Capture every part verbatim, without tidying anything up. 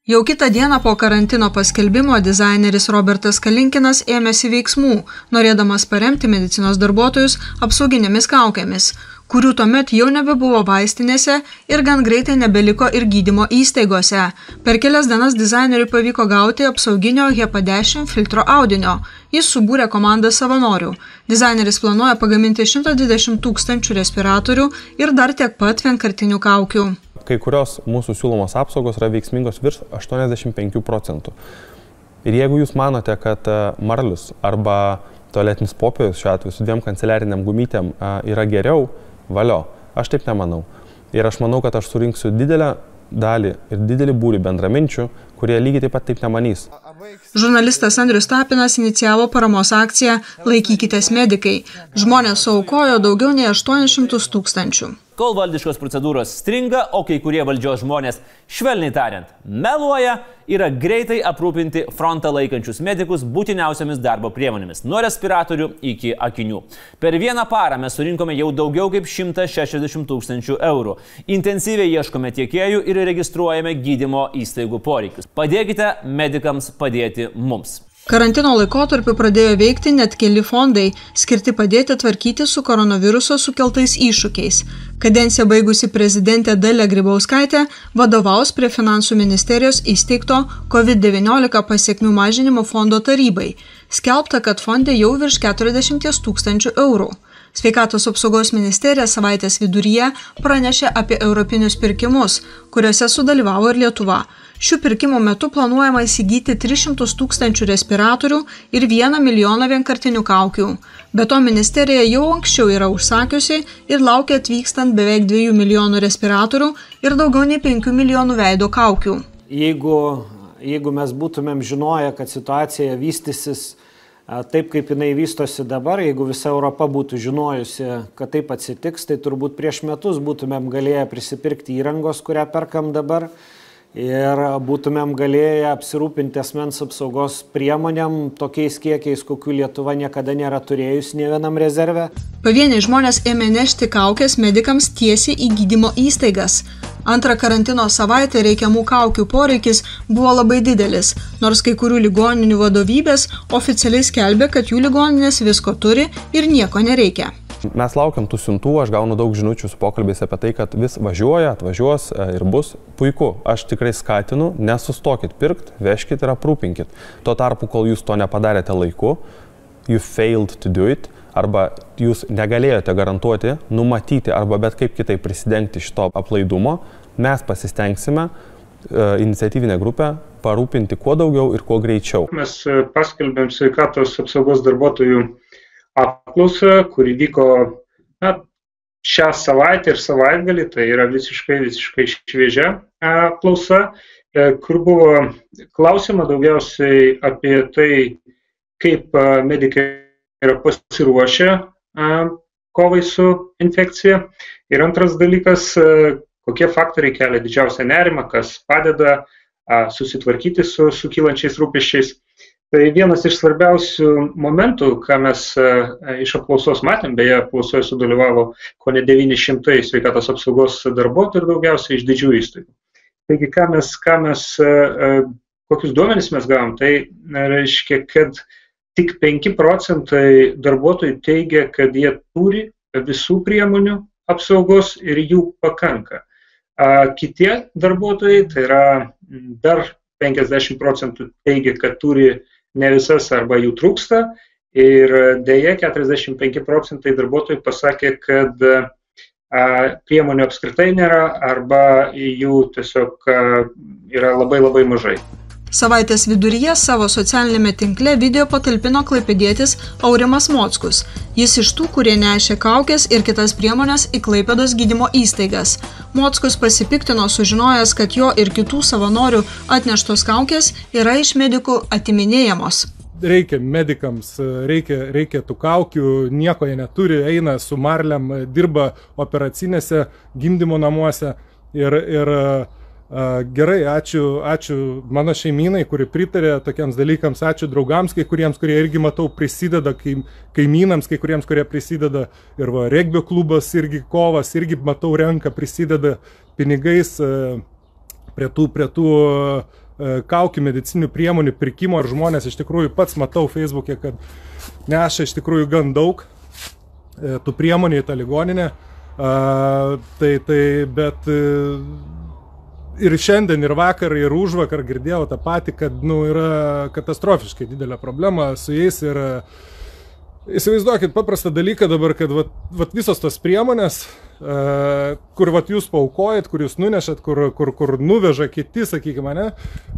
Jau kitą dieną po karantino paskelbimo dizaineris Robertas Kalinkinas ėmėsi veiksmų, norėdamas paremti medicinos darbuotojus apsauginėmis kaukėmis, kurių tuomet jau nebebuvo vaistinėse ir gan greitai nebeliko ir gydymo įstaigose. Per kelias dienas dizaineriui pavyko gauti apsauginio HEPA dešimt filtro audinio. Jis subūrė komandą savanorių. Dizaineris planuoja pagaminti šimtą dvidešimt tūkstančių respiratorių ir dar tiek pat vienkartinių kaukių. Kai kurios mūsų siūlomos apsaugos yra veiksmingos virš aštuoniasdešimt penkių procentų. Ir jeigu jūs manote, kad marlius arba tualetinis popierius šiuo atveju su dviem kanceliariniam gumytėm yra geriau, valio, aš taip nemanau. Ir aš manau, kad aš surinksiu didelę dalį ir didelį būrį bendraminčių, kurie lygiai taip pat taip nemanys. Žurnalistas Andrius Tapinas inicijavo paramos akciją Laikykitės medikai. Žmonės suaukojo daugiau nei aštuonis šimtus tūkstančių. Kol valdiškos procedūros stringa, o kai kurie valdžios žmonės, švelniai tariant, meluoja, yra greitai aprūpinti frontą laikančius medikus būtiniausiamis darbo priemonėmis, nuo respiratorių iki akinių. Per vieną parą mes surinkome jau daugiau kaip šimtą šešiasdešimt tūkstančių eurų. Intensyviai ieškome tiekėjų ir registruojame gydymo įstaigų poreikius. Padėkite medikams padėti mums. Karantino laikotarpiu pradėjo veikti net keli fondai, skirti padėti tvarkyti su koronaviruso sukeltais iššūkiais. Kadenciją baigusi prezidentė Dalia Grybauskaitė vadovaus prie Finansų ministerijos įsteigto COVID devyniolika pasekmių mažinimo fondo tarybai. Skelbta, kad fonde jau virš keturiasdešimt tūkstančių eurų. Sveikatos apsaugos ministerija savaitės viduryje pranešė apie europinius pirkimus, kuriuose sudalyvavo ir Lietuva. Šių pirkimų metu planuojama įsigyti tris šimtus tūkstančių respiratorių ir vieną milijoną vienkartinių kaukių. Be to ministerija jau anksčiau yra užsakiusi ir laukia atvykstant beveik dviejų milijonų respiratorių ir daugiau nei penkių milijonų veido kaukių. Jeigu, jeigu mes būtumėm žinoję, kad situacija vystysis taip, kaip jinai vystosi dabar, jeigu visa Europa būtų žinojusi, kad taip atsitiks, tai turbūt prieš metus būtumėm galėję prisipirkti įrangos, kurią perkam dabar, ir būtumėm galėję apsirūpinti asmens apsaugos priemonėm tokiais kiekiais, kokių Lietuva niekada nėra turėjusi nė vienam rezerve. Pavieniai žmonės ėmė nešti kaukės medikams tiesiai į gydymo įstaigas. Antrą karantino savaitę reikiamų kaukių poreikis buvo labai didelis, nors kai kurių ligoninių vadovybės oficialiai skelbė, kad jų ligoninės visko turi ir nieko nereikia. Mes laukiam tų siuntų, aš gaunu daug žinučių su pokalbiais apie tai, kad vis važiuoja, atvažiuos ir bus puiku. Aš tikrai skatinu, nesustokit pirkt, vežkit ir aprūpinkit. Tuo tarpu, kol jūs to nepadarėte laiku, you failed to do it, arba jūs negalėjote garantuoti, numatyti arba bet kaip kitaip prisidengti šito aplaidumo, mes pasistengsime iniciatyvinę grupę parūpinti kuo daugiau ir kuo greičiau. Mes paskelbėm sveikatos apsaugos darbuotojų apklausą, kuri vyko na, šią savaitę ir savaitgalį, tai yra visiškai, visiškai šviežia apklausa, kur buvo klausima daugiausiai apie tai, kaip medikai yra pasiruošę kovai su infekcija. Ir antras dalykas, kokie faktoriai kelia didžiausią nerimą, kas padeda susitvarkyti su sukylančiais rūpesčiais. Tai vienas iš svarbiausių momentų, ką mes iš apklausos matėm, beje, apklausoje sudalyvavo kone devyni šimtai sveikatos apsaugos darbuotojų ir daugiausiai iš didžiųjų įstaigų. Taigi, ką mes, ką mes, kokius duomenis mes gavom, tai reiškia, kad tik penki procentai darbuotojų teigia, kad jie turi visų priemonių apsaugos ir jų pakanka. Kitie darbuotojai, tai yra dar penkiasdešimt procentų teigia, kad turi ne visas arba jų trūksta ir deja keturiasdešimt penki procentai darbuotojų pasakė, kad priemonių apskritai nėra arba jų tiesiog yra labai labai mažai. Savaitės viduryje savo socialinėme tinkle video patalpino klaipėdietis Aurimas Mockus. Jis iš tų, kurie nešė kaukės ir kitas priemonės į Klaipėdos gydymo įstaigas. Mockus pasipiktino sužinojęs, kad jo ir kitų savanorių atneštos kaukės yra iš medikų atiminėjamos. Reikia medikams, reikia, reikia tų kaukių, nieko jie neturi, eina su marliam, dirba operacinėse, gimdymo namuose ir... ir Gerai, ačiū, ačiū mano šeimynai, kuri pritarė tokiems dalykams, ačiū draugams, kai kuriems, kurie irgi matau prisideda, kaimynams, kai kuriems, kurie prisideda ir va, regbio klubas irgi kovas, irgi matau renka, prisideda pinigais prie tų, prie tų kaukių medicinių priemonių pirkimo ir žmonės iš tikrųjų pats matau Facebook'e, kad neša iš tikrųjų gan daug tų priemonių į tą ligoninę. Tai, tai, bet ir šiandien, ir vakar, ir užvakar girdėjau tą patį, kad nu, yra katastrofiškai didelė problema su jais. Ir įsivaizduokit paprastą dalyką dabar, kad vat, vat visos tos priemonės, kur vat jūs paaukojat, kur jūs nunešat, kur, kur, kur nuveža kiti, sakykime, ne,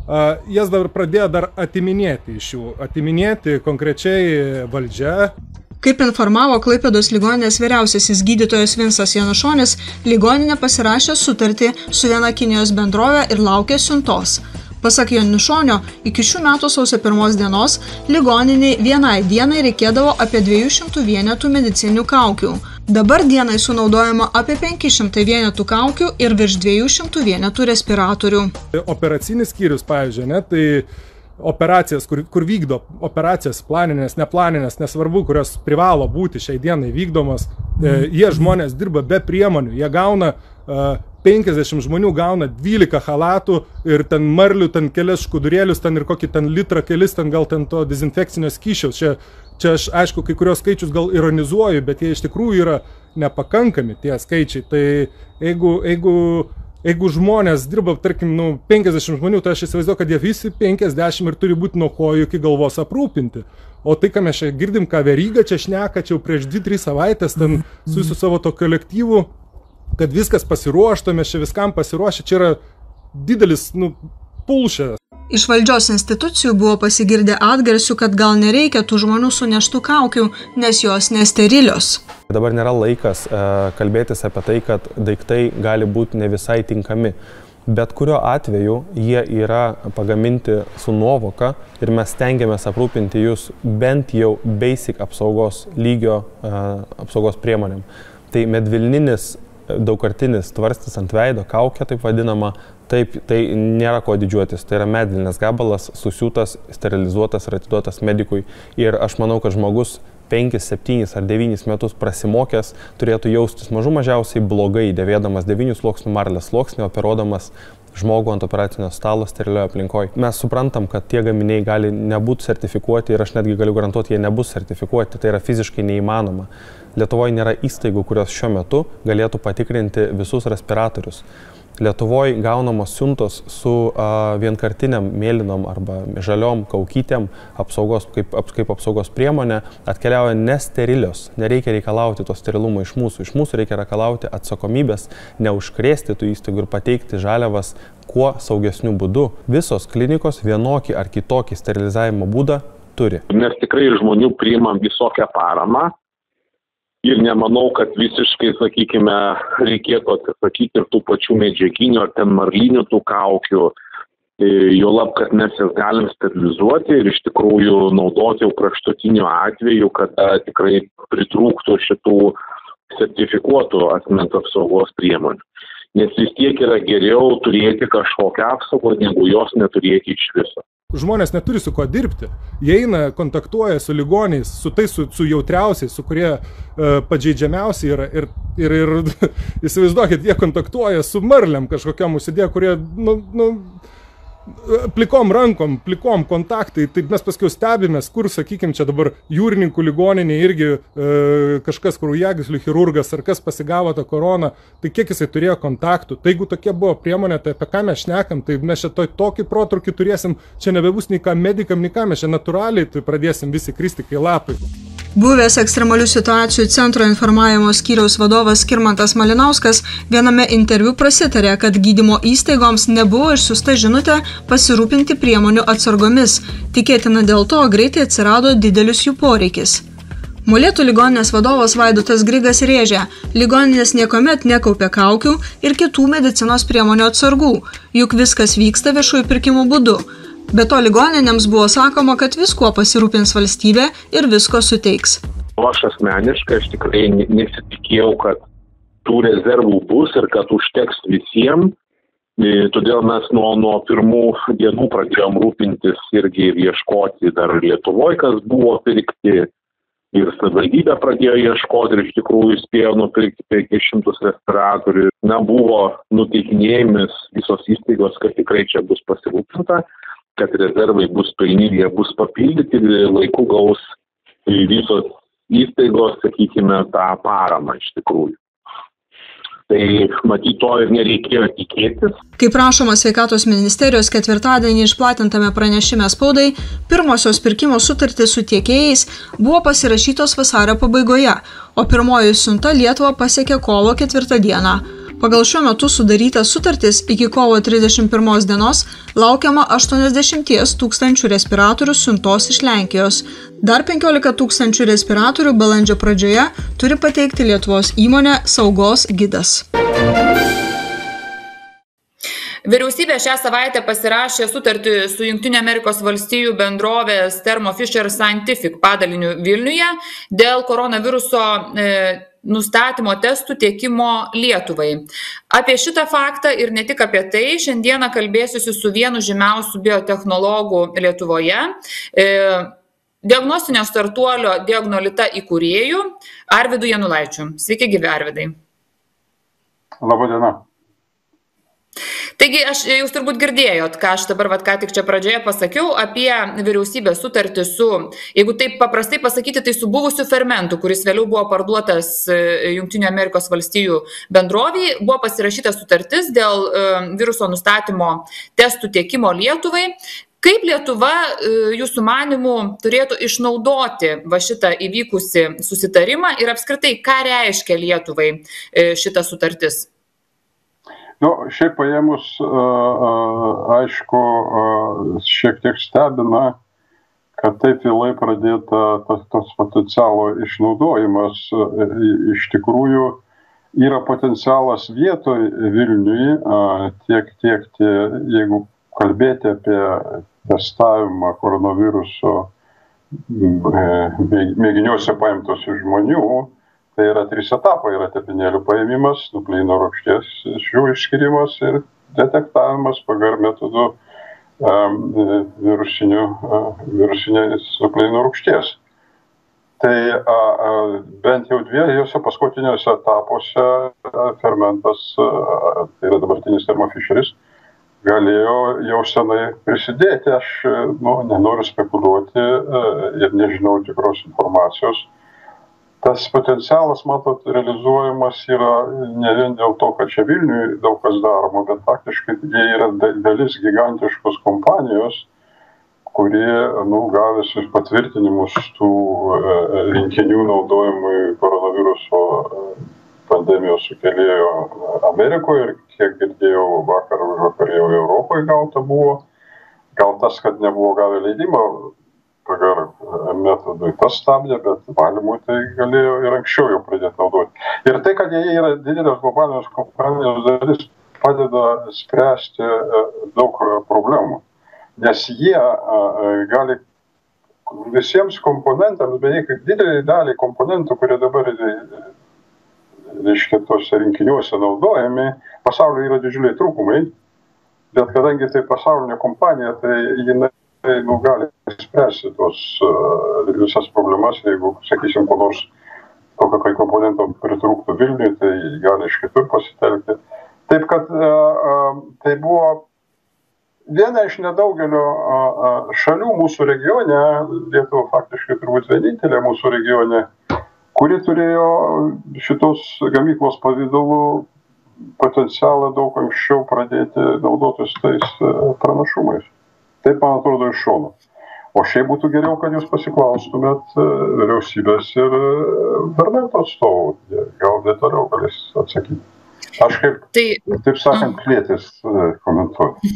jas dabar pradėjo dar atiminėti iš jų, atiminėti konkrečiai valdžia. Kaip informavo Klaipėdos ligoninės vyriausiasis gydytojas Vinsas Janušonis, ligoninė pasirašė sutartį su viena Kinijos bendrovė ir laukia siuntos. Pasak Janušonio, iki šių metų sausio pirmos dienos ligoniniai vienai dienai reikėdavo apie dviejų šimtų vienetų medicininių kaukių. Dabar dienai sunaudojama apie penki šimtai vienetų kaukių ir virš dviejų šimtų vienetų respiratorių. Operacinis skyrius, pavyzdžiui, ne, tai operacijas, kur, kur vykdo operacijas planinės, neplaninės, nesvarbu, kurios privalo būti šiai dienai vykdomos, e, jie žmonės dirba be priemonių, jie gauna e, penkiasdešimt žmonių gauna dvylika halatų ir ten marlių, ten kelias škudurėlius, ten ir kokį ten litrą kelis, ten gal ten to dezinfekcinio skysčiaus. Čia, čia aš, aišku, kai kurios skaičius gal ironizuoju, bet jie iš tikrųjų yra nepakankami tie skaičiai. Tai jeigu, jeigu Jeigu žmonės dirba, tarkim, nu, penkiasdešimt žmonių, tai aš įsivaizduoju, kad jie visi penkiasdešimt ir turi būti nuo kojų iki galvos aprūpinti. O tai, ką mes čia girdim, ką Veryga čia šneka, čia jau prieš dvi tris savaitės ten su su savo to kolektyvu, kad viskas pasiruošta, mes čia viskam pasiruošę, čia yra didelis, nu, pulšė. Iš valdžios institucijų buvo pasigirdę atgarsių, kad gal nereikia tų žmonių suneštų kaukių, nes jos nesterilios. Dabar nėra laikas e, kalbėtis apie tai, kad daiktai gali būti ne visai tinkami. Bet kuriuo atveju jie yra pagaminti su nuovoka ir mes stengiamės aprūpinti jūs bent jau basic apsaugos lygio e, apsaugos priemonėm. Tai medvilninis daugkartinis tvarstis ant veido, kaukė taip vadinama, taip, tai nėra ko didžiuotis. Tai yra medvilnės gabalas, susiūtas, sterilizuotas ir atiduotas medikui. Ir aš manau, kad žmogus penkis, septynis ar devynis metus prasimokęs turėtų jaustis mažų mažiausiai blogai, dėvėdamas devynių sluoksnių marlės sluoksnį, operuodamas žmogų ant operacinio stalo sterilioje aplinkoje. Mes suprantam, kad tie gaminiai gali nebūti sertifikuoti ir aš netgi galiu garantuoti, jie nebus sertifikuoti. Tai yra fiziškai neįmanoma. Lietuvoje nėra įstaigų, kurios šiuo metu galėtų patikrinti visus respiratorius. Lietuvoje gaunamos siuntos su a, vienkartiniam mėlynom arba žaliom kaukytėm apsaugos, kaip, kaip apsaugos priemonė atkeliauja nesterilios. Nereikia reikalauti to sterilumo iš mūsų. Iš mūsų reikia reikalauti atsakomybės, neužkrėsti tų įstaigų ir pateikti žaliavas kuo saugesniu būdu. Visos klinikos vienokį ar kitokį sterilizavimo būdą turi. Mes tikrai žmonių priimam visokią paramą. Ir nemanau, kad visiškai, sakykime, reikėtų atsisakyti ir tų pačių medžiaginių ar ten marlinių tų kaukių. Juolab, kad mes jas galim sterilizuoti ir iš tikrųjų naudoti jau kraštutiniu atveju, kada tikrai pritrūktų šitų sertifikuotų asmens apsaugos priemonių. Nes vis tiek yra geriau turėti kažkokią apsaugą, negu jos neturėti iš viso. Žmonės neturi su kuo dirbti. Jie eina, kontaktuoja su ligoniais, su tais, su, su jautriausiais, su kurie e, pažeidžiamiausi yra. Ir, ir, ir įsivaizduokit, jie kontaktuoja su marliam kažkokiam užsidėję, kurie, nu, nu, plikom rankom, plikom kontaktai. Taip mes paskiau stebimės, kur, sakykime, čia dabar jūrininkų ligoninė irgi e, kažkas kraujagyslių chirurgas ar kas pasigavo tą koroną, tai kiek jisai turėjo kontaktų. Tai jeigu tokia buvo priemonė, tai apie ką mes šnekam, tai mes čia to, tokį protrūkį turėsim, čia nebebus nei ką medikam, nei ką, mes čia natūraliai tai pradėsim visi kristi kai lapai. Buvęs ekstremalių situacijų centro informavimo skyriaus vadovas Skirmantas Malinauskas viename interviu prasitarė, kad gydymo įstaigoms nebuvo išsiųsta žinutė pasirūpinti priemonių atsargomis. Tikėtina dėl to greitai atsirado didelis jų poreikis. Molėtų ligoninės vadovas Vaidotas Grigas rėžė, ligoninės niekuomet nekaupė kaukių ir kitų medicinos priemonių atsargų, juk viskas vyksta viešųjų pirkimų būdu. Be to ligoninėms buvo sakoma, kad viskuo pasirūpins valstybė ir visko suteiks. Aš asmeniškai, aš tikrai nesitikėjau, kad tų rezervų bus ir kad užteks visiems. Todėl mes nuo, nuo pirmų dienų pradėjom rūpintis irgi ir ieškoti dar Lietuvoje, kas buvo pirkti. ir savivaldybė pradėjo ieškoti ir iš tikrųjų spėjo nupirkti penkis šimtus respiratorių. Na, buvo nuteikinėjimis visos įstaigos, kad tikrai čia bus pasirūpinta, kad rezervai bus pilni, jie bus papildyti ir laiku gaus visos įstaigos, sakykime, tą paramą iš tikrųjų. Tai matyt, to ir nereikėjo tikėtis. Kaip rašoma Sveikatos ministerijos ketvirtadienį išplatintame pranešime spaudai, pirmosios pirkimo sutartys su tiekėjais buvo pasirašytos vasario pabaigoje, o pirmoji siunta Lietuvą pasiekė kovo ketvirtą dieną. Pagal šiuo metu sudarytas sutartis iki kovo trisdešimt pirmos dienos laukiama aštuoniasdešimt tūkstančių respiratorių siuntos iš Lenkijos. Dar penkiolika tūkstančių respiratorių balandžio pradžioje turi pateikti Lietuvos įmonė Saugos gidas. Vyriausybė šią savaitę pasirašė sutartį su Jungtinių Amerikos valstijų bendrovės Thermo Fisher Scientific padaliniu Vilniuje dėl koronaviruso e, nustatymo testų tiekimo Lietuvai. Apie šitą faktą ir ne tik apie tai šiandieną kalbėsiuosi su vienu žymiausių biotechnologų Lietuvoje, e, diagnostinio startuolio Diagnolita įkūrėjų Arvydu Janulaičiu. Sveiki, gyvi Arvydai. Labą dieną. Taigi, aš, jūs turbūt girdėjot, ką aš dabar vat, ką tik čia pradžioje pasakiau apie vyriausybės sutartį su, jeigu taip paprastai pasakyti, tai su buvusiu fermentu, kuris vėliau buvo parduotas Jungtinių Amerikos valstijų bendrovei, buvo pasirašyta sutartis dėl viruso nustatymo testų tiekimo Lietuvai. Kaip Lietuva, jūsų manimų, turėtų išnaudoti va šitą įvykusį susitarimą ir apskritai, ką reiškia Lietuvai šita sutartis? Nu, šiaip paėmus, aišku, šiek tiek stebina, kad taip vėlai pradėta tas, tas potencialo išnaudojimas. Iš tikrųjų yra potencialas vietoj Vilniui, tiek, tiek, tie, jeigu kalbėti apie testavimą koronaviruso mėginiuose paimtos iš žmonių, tai yra trys etapai, yra tepinėlių paėmimas, nukleino rūgšties šių išskirimas ir detektavimas pagal metodų um, virusinių, uh, virusinės nukleino rūgšties. Tai a, a, bent jau dviejose paskutiniuose etapuose a, fermentas, a, tai yra dabartinis Thermo Fisheris, galėjo jau senai prisidėti. Aš nu, nenoriu spekuliuoti a, ir nežinau tikros informacijos. Tas potencialas, matot, realizuojamas yra ne vien dėl to, kad čia Vilniui daug kas daroma, bet faktiškai jie yra dalis gigantiškos kompanijos, kurie, nu, gavęs patvirtinimus tų rinkinių naudojimui koronaviruso pandemijos sukėlėjo Amerikoje ir kiek girdėjau vakar už vakar jau Europoje gauta buvo. Gal tas, kad nebuvo gavę leidimą pagal metodui, tas stabdė, bet valymui tai galėjo ir anksčiau jau pradėti naudoti. Ir tai, kad jie yra didelės globalinės kompanijos dalis, padeda spręsti daug problemų. Nes jie gali visiems komponentams, beveik didelį dalį komponentų, kurie dabar reiškia tose rinkiniuose naudojami, pasaulyje yra didžiuliai trūkumai, bet kadangi tai pasaulinė kompanija, tai jinai tai nu, gali spręsti tos uh, visas problemas, jeigu, sakysim, ko nors tokio, kai komponentam pritrūktų Vilniui, tai gali iš kitur pasitelkti. Taip, kad uh, uh, tai buvo viena iš nedaugelio uh, šalių mūsų regione, Lietuva faktiškai turbūt vienintelė mūsų regione, kuri turėjo šitos gamyklos pavidalų potencialą daug anksčiau pradėti naudotis tais uh, pranašumais. Taip, man atrodo, iš šono. O šiaip būtų geriau, kad jūs pasiklaustumėt vyriausybės ir fermento atstovų. Gal detaliau galės atsakyti. Aš kaip, tai, taip sakant, klėtis komentuoti.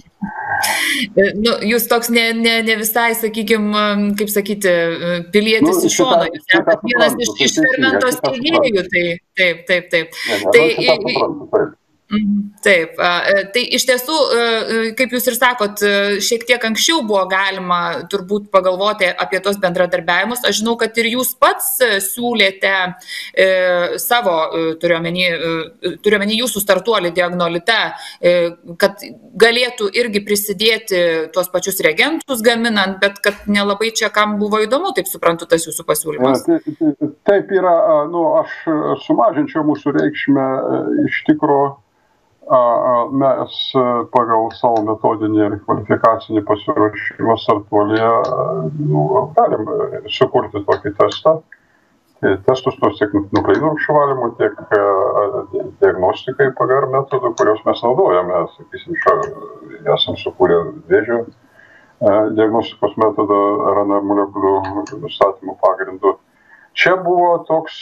Nu, jūs toks ne, ne, ne visai, sakykime, kaip sakyti, pilietis nu, iš šono. Jūs esate vienas iš, iš fermento steigėjų. Tai, taip, taip, taip. Ne, ne, tai, Taip, tai iš tiesų, kaip jūs ir sakot, šiek tiek anksčiau buvo galima turbūt pagalvoti apie tos bendradarbiavimus. Aš žinau, kad ir jūs pats siūlėte savo, turiuomenį, turiuomenį jūsų startuolį Diagnolita, kad galėtų irgi prisidėti tuos pačius reagentus gaminant, bet kad nelabai čia kam buvo įdomu, taip suprantu, tas jūsų pasiūlymas. Taip yra, nu, aš sumažinčiau mūsų reikšmę iš tikro. Mes pagal savo metodinį ir kvalifikacinį pasiruošimą startuolyje nu, galim sukurti tokį testą. Tai testus tos tiek nukleinų rūgščių valymų, tiek diagnostikai P G R metodų, kurios mes naudojame. Sakysim, čia esam sukūrę vėžio diagnostikos metodą R N A molekulių nustatymų pagrindų. Čia buvo toks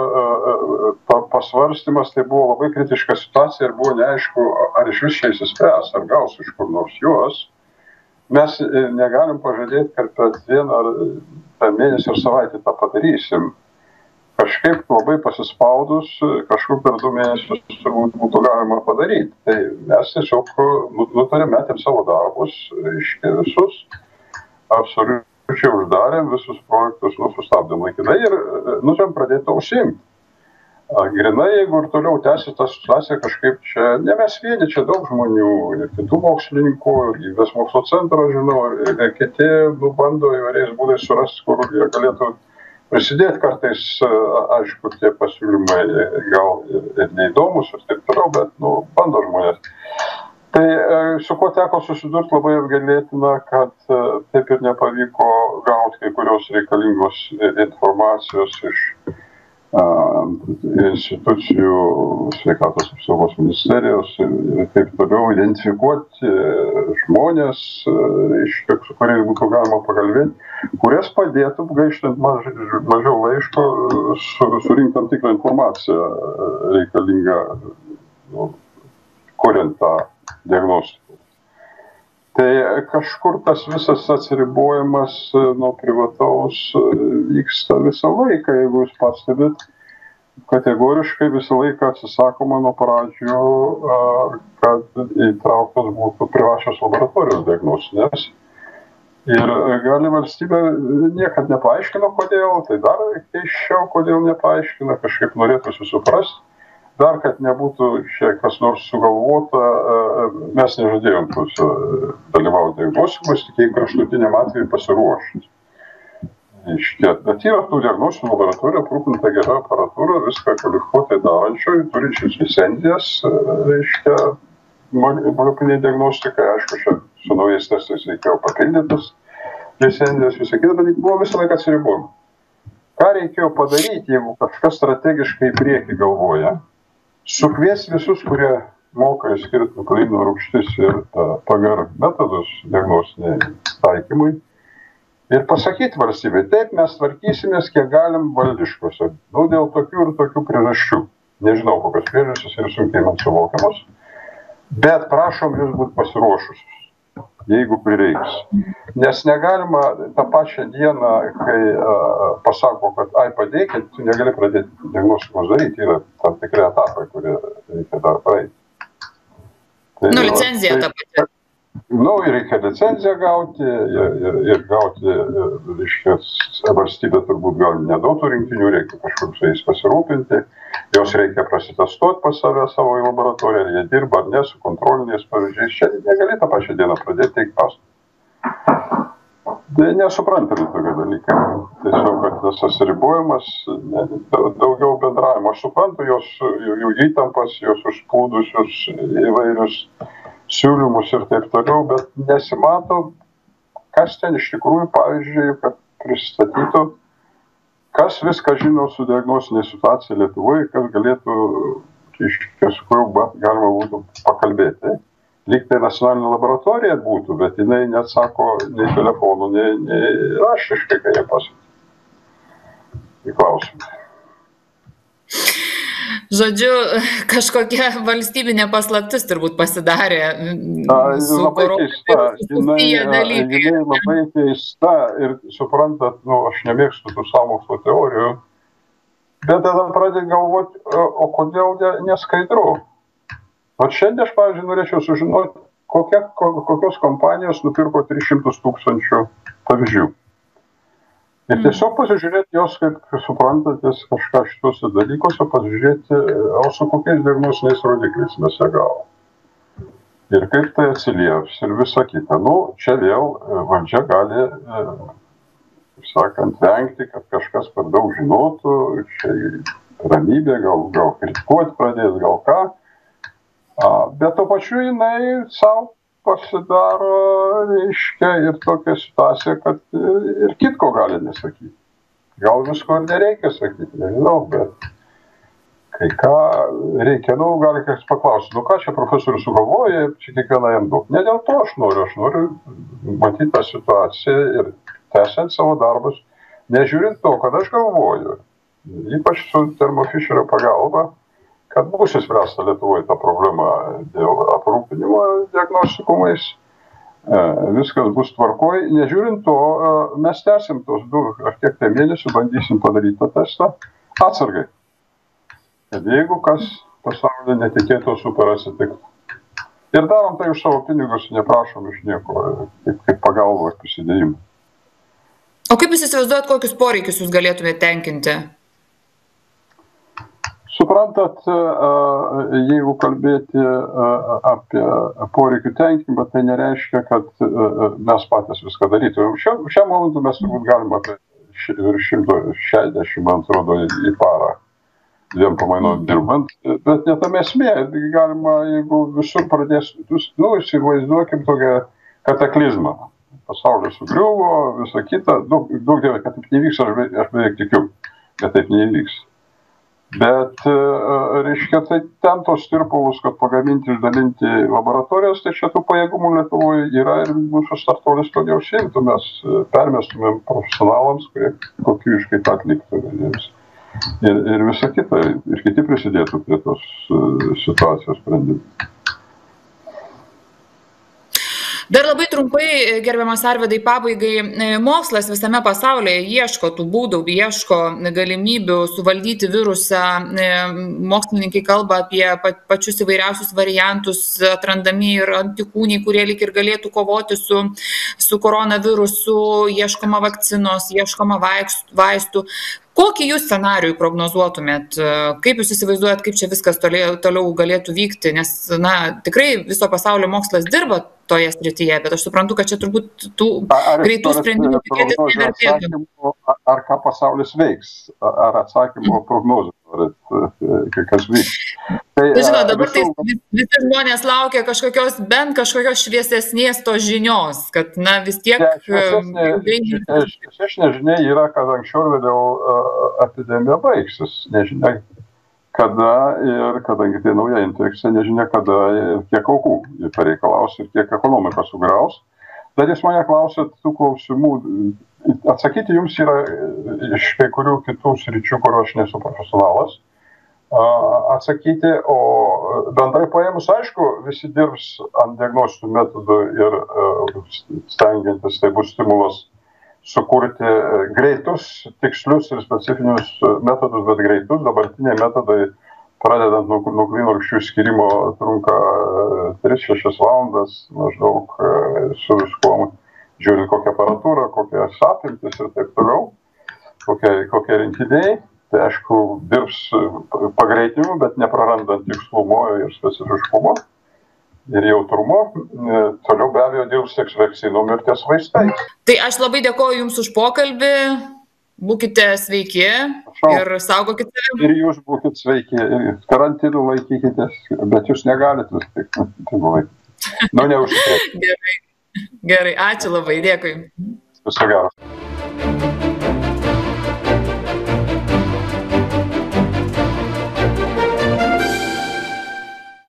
pasvarstymas, tai buvo labai kritiška situacija ir buvo neaišku, ar iš vis čia įsispręs, ar gaus iš kur nors juos. Mes negalim pažadėti, kad per dieną ar per mėnesį ar savaitę tą padarysim. Kažkaip labai pasispaudus, kažkur per du mėnesius turbūt būtų galima padaryti. Tai mes tiesiog nutarėm, metėm savo darbus, reiškia visus, absoliučiai. Čia uždarėm visus projektus, nu, sustabdėm laikinai ir nutarėm pradėti užsiimti. Grinai, jeigu ir toliau tęsis tą situaciją kažkaip čia, ne mes vieni, čia daug žmonių, ir kitų mokslininkų, ir gyvybės mokslo centro, žinau, ir kiti nu, bando įvairiais būdais surasti, kur jie galėtų prisidėti kartais, aišku, tie pasiūlymai gal ir, ir neįdomus ir taip toliau, bet nu, bando žmonės. Tai su kuo teko susidurti labai apgailėtina, kad taip ir nepavyko gauti kai kurios reikalingos informacijos iš uh, institucijų, sveikatos apsaugos ministerijos ir taip toliau, identifikuoti žmonės, iš kiek su kuriais būtų galima pakalbėti, kurias padėtų, gaištant maž, mažiau laiško, su, surinkti tam tikrą informaciją reikalingą, nu, kuriant tą diagnostikų. Tai kažkur tas visas atsiribojimas nuo privataus vyksta visą laiką, jeigu jūs pastebit, kategoriškai visą laiką atsisakoma nuo pradžių, kad įtrauktos būtų privačios laboratorijos diagnostinės. Ir gali valstybė niekad nepaaiškino, kodėl, tai dar keiščiau, kodėl nepaaiškina, kažkaip norėtųsi suprasti. Dar, kad nebūtų čia kas nors sugalvota, mes nežadėjom dalyvauti diagnostikos, tik jeigu kraštutiniam atveju pasiruošti. Bet yra tų diagnostikų laboratorijų aprūpinta gera aparatūra, viską kvalifikuotai darančių, turinčius licenzijas, reiškia, molekuliniai diagnostikai, aišku, čia su naujais testais reikėjo papildytas licenzijas, visą kitą, bet buvo visą laiką atsiribojama. Ką reikėjo padaryti, jeigu kažkas strategiškai į priekį galvoja? Sukvies visus, kurie moka išskirti nukleinų rūgštis ir P G R metodus diagnostiniai taikymui ir pasakyti valstybei, taip mes tvarkysimės, kiek galim valdiškose, nu, dėl tokių ir tokių priežasčių. Nežinau, kokios priežastys ir sunkiai man suvokiamos, bet prašom jūs būti pasiruošusius, jeigu prireiks. Nes negalima tą pačią dieną, kai uh, pasako, kad ai padėkit, tu negali pradėti diagnostikos daryti, yra tam tikri etapai, kurie reikia dar praeiti. Tai, nu, licenzija ta pati. Nu, reikia licenciją gauti ir, ir, ir gauti, reiškia, valstybė turbūt gal neduotų rinkinių, reikia kažkur su jais pasirūpinti, jos reikia prasitestuoti pas save savo į laboratoriją, ar jie dirba ar ne, su kontroliniais pavyzdžiais. Čia negali tą pačią dieną pradėti teikti pastabą. Nesuprantami tokie dalykai. Tiesiog, kad tas atsiribojimas, ne, daugiau bendravimo. Aš suprantu jos, jų įtampas, jos užplūdusius įvairius siūlymus ir taip toliau, bet nesimato, kas ten iš tikrųjų, pavyzdžiui, kad pristatytų, kas viską žino su diagnostinė situacija Lietuvoje, kas galėtų, iš tiesų, galima būtų pakalbėti. Lyg tai nacionalinė laboratorija būtų, bet jinai neatsako nei telefonų, nei, nei raštiškai, kai jie pasakė. Į klausimą. Žodžiu, kažkokia valstybinė paslaptis turbūt pasidarė su susiję dalykai. Jinai labai keista ir suprantat, nu, aš nemėgstu tų sąmokslo teorijų, bet tada pradėt galvoti, o kodėl neskaidru? O šiandien aš, pavyzdžiui, norėčiau sužinoti, kokia, kokios kompanijos nupirko tris šimtus tūkstančių pavyzdžių. Ir tiesiog pasižiūrėti jos, kaip suprantatės kažką šituose dalykuose, pasižiūrėti, o su kokiais diagnostiniais rodikliais mes ją gavom. Ir kaip tai atsilieps ir visa kita. Nu, čia vėl valdžia gali, kaip sakant, vengti, kad kažkas per daug žinotų, čia ramybė, gal, gal kritikuoti pradės, gal ką. Bet to pačiu jinai savo pasidaro, reiškia, ir tokia situacija, kad ir kitko gali nesakyti. Gal visko ir nereikia sakyti, nežinau, bet kai ką reikia, nu, gali kas paklausti, nu ką čia profesorius sugalvoja, čia kiekviena jam daug. Ne dėl to aš noriu, aš noriu matyti tą situaciją ir tęsiant savo darbus, nežiūrint to, kad aš galvoju, ypač su Thermo Fisherio pagalba, kad bus įspręsta Lietuvoje ta problema dėl aprūpinimo diagnostikumais, viskas bus tvarkoj. Nežiūrint to, mes tęsim tos du ar kiek tai mėnesių, bandysim padaryti tą testą atsargai. Kad jeigu kas pasaulyje netikėto super atsitiktų. Ir darom tai už savo pinigus, neprašom iš nieko, kaip, kaip pagalbos prisidėjimą. O kaip jūs įsivaizduojat, kokius poreikius jūs galėtumėte tenkinti? Suprantat, jeigu kalbėti apie poreikių tenkinimą, tai nereiškia, kad mes patys viską darytume. Šiam momentu mes turbūt galime apie šimtą šešiasdešimt, man atrodo, į parą dviem pamainom dirbant, bet ne tam esmė, galima, jeigu visur pradės, nu, įsivaizduokim tokią kataklizmą. Pasaulis sugriuvo, visa kita, daug dievai, kad taip nevyks, aš, be, aš beveik tikiu, kad taip nevyks. Bet, reiškia, tai ten tos tirpalus, kad pagaminti, išdalinti laboratorijas, tai čia tų pajėgumų Lietuvoje yra ir mūsų startuolis to neužsiimtų, mes permestumėm profesionalams, kurie kokybiškai tą atliktų. Ir, ir visa kita, ir kiti prisidėtų prie tos situacijos sprendimų. Dar labai trumpai, gerbiamas Arvydai, pabaigai, mokslas visame pasaulyje ieško tų būdų, ieško galimybių suvaldyti virusą. Mokslininkai kalba apie pačius įvairiausius variantus, atrandami ir antikūniai, kurie lyg ir galėtų kovoti su, su koronavirusu, ieškoma vakcinos, ieškoma vaistų. Kokį jūs scenarijų prognozuotumėt? Kaip jūs įsivaizduojat, kaip čia viskas toliau, toliau galėtų vykti? Nes, na, tikrai viso pasaulio mokslas dirba toje srityje, bet aš suprantu, kad čia turbūt tų ar, greitų sprendimų tikėtis nevertėtų. Ar ką pasaulis veiks? Ar atsakymo prognozų? Kas vyks? Tai, žinau, dabar visų... tai visi žmonės laukia kažkokios, bent kažkokios šviesesnės tos žinios, kad, na, vis tiek... Šviesesnė žinia yra, kad anksčiau ir vėliau epidemija baigsis. Nežinia kada ir kadangi tai nauja infekcija, nežinia kada ir kiek aukų pareikalaus ir kiek ekonomika sugriaus. Dar jūs mane klausėt tų klausimų. Atsakyti jums yra iš kai kurių kitų sričių, kur aš nesu profesionalas. Atsakyti, o bendrai paėmus, aišku, visi dirbs ant diagnostinių metodų ir stengiantis, tai bus stimulas sukurti greitus, tikslius ir specifinius metodus, bet greitus. Dabartiniai metodai, pradedant nuo nukleinų rūgščių skyrimo, trunka tris šešias valandas maždaug su viskuom, žiūrint kokią aparatūrą, kokias apimtis ir taip toliau, kokie, kokie rinkiniai. Tai aišku, dirbs pagreitinimu, bet neprarandant tikslumo ir specifiškumo ir jautrumo. Toliau be abejo dirbs tiek vakcinom ir ties vaistais. Tai aš labai dėkoju Jums už pokalbį, būkite sveiki ir saugokite save. Ir Jūs būkite sveiki, ir karantinų laikykitės, bet Jūs negalite vis tik. Nu, neužsikrėsti. Gerai, gerai, ačiū labai, dėkui. Viso gero.